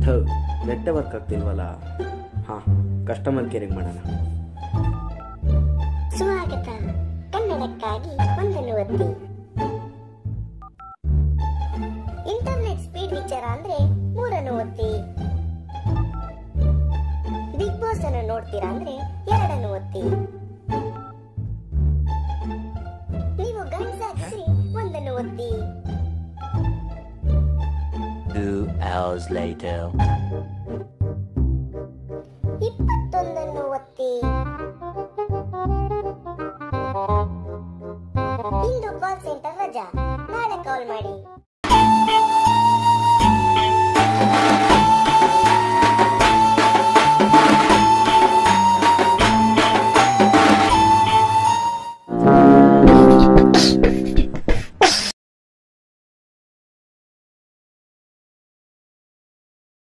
Network ಆಗ್ತಿಲ್ವಲ್ಲ. ಹಾಂ, customer ಕೇರಿಗೆ ಮಾಡೋಣ. ಸ್ವಾಗತ, ಕನ್ನಡಕ್ಕಾಗಿ ಒಂದನ್ನು ಒತ್ತಿ. ಇಂಟರ್ನೆಟ್ ಸ್ಪೀಡ್ ವಿಚಾರ ಅಂದ್ರೆ 3 ಒತ್ತಿ. ಬಿಗ್ ಬಾಸ್ ಅನ್ನು ನೋಡ್ತೀರಾ ಅಂದ್ರೆ 2 ಒತ್ತಿ. ನೀವು ಗಂಡಸಾಗಿದ್ರೆ 1 ಒತ್ತಿ. 2 hours later.